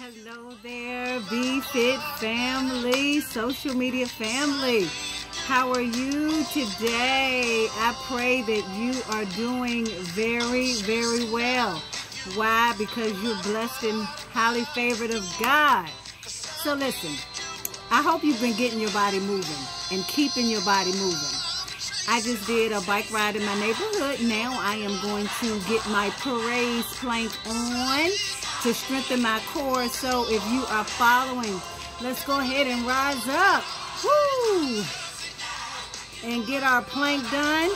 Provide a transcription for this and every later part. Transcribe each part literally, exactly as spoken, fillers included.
Hello there, B-Fit family, social media family. How are you today? I pray that you are doing very, very well. Why? Because you're blessed and highly favored of God. So listen, I hope you've been getting your body moving and keeping your body moving. I just did a bike ride in my neighborhood. Now I am going to get my Parade plank on to strengthen my core. So if you are following, let's go ahead and rise up. Woo! And get our plank done.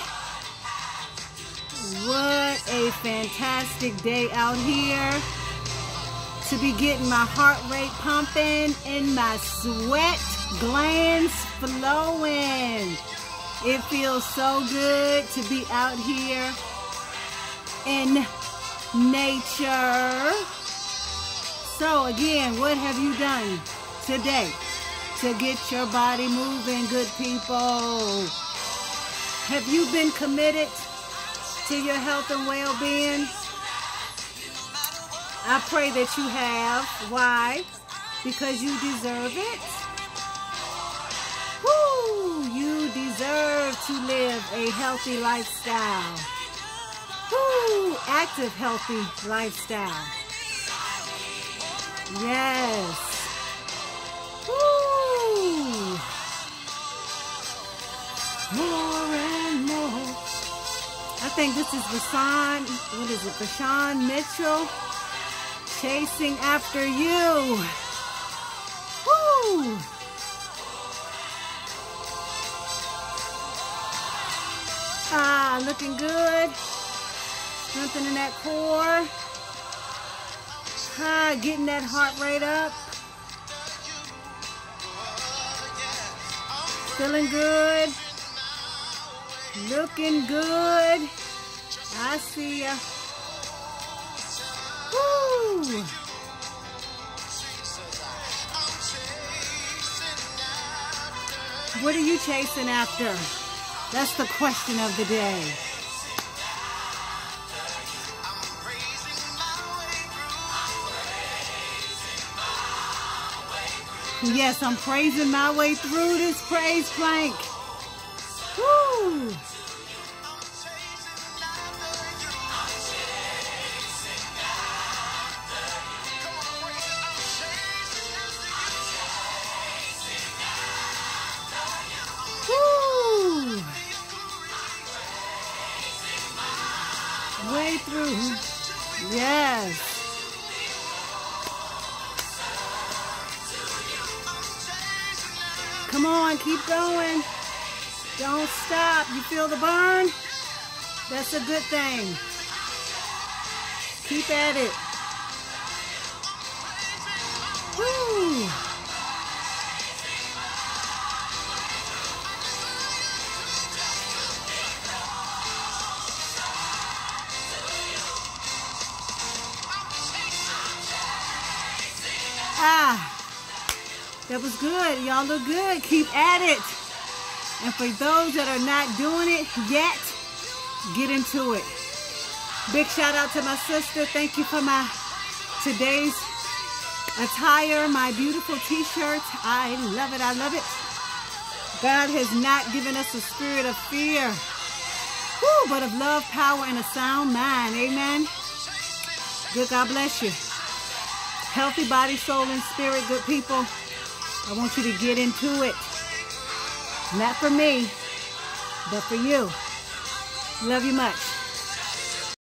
What a fantastic day out here to be getting my heart rate pumping and my sweat glands flowing. It feels so good to be out here in nature. So again, what have you done today to get your body moving, good people? Have you been committed to your health and well-being? I pray that you have. Why? Because you deserve it. Woo! You deserve to live a healthy lifestyle. Woo! Active, healthy lifestyle. Yes. Woo! More and more. I think this is Vashawn, what is it, Vashawn Mitchell, Chasing After You. Woo! Ah, looking good. Strengthening that core. Ah, getting that heart rate up. Feeling good. Looking good. I see ya. Woo! What are you chasing after? That's the question of the day. Yes, I'm praising my way through this praise plank. Woo! Woo! Way through. Yes. Come on, keep going. Don't stop. You feel the burn? That's a good thing. Keep at it. Woo! Ah. That was good. Y'all look good. Keep at it. And for those that are not doing it yet, get into it. Big shout out to my sister. Thank you for my today's attire, my beautiful t-shirt. I love it. I love it. God has not given us a spirit of fear, woo, but of love, power, and a sound mind. Amen. Good. God bless you. Healthy body, soul, and spirit, good people. I want you to get into it. Not for me, but for you. Love you much.